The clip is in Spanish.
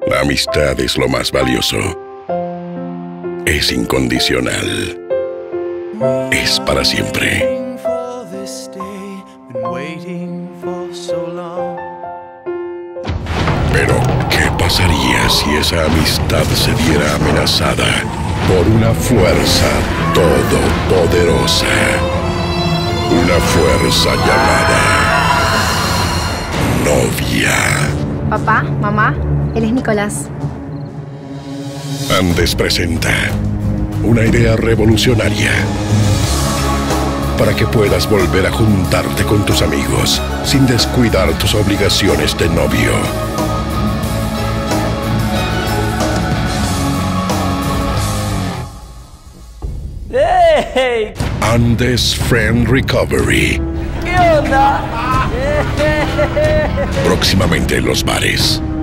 La amistad es lo más valioso. Es incondicional. Es para siempre. Pero, ¿qué pasaría si esa amistad se viera amenazada por una fuerza todopoderosa? Una fuerza llamada novia. Papá, mamá, él es Nicolás. Andes presenta una idea revolucionaria para que puedas volver a juntarte con tus amigos sin descuidar tus obligaciones de novio. ¡Hey! Andes Friend Recovery. ¿Qué onda? Próximamente en los bares.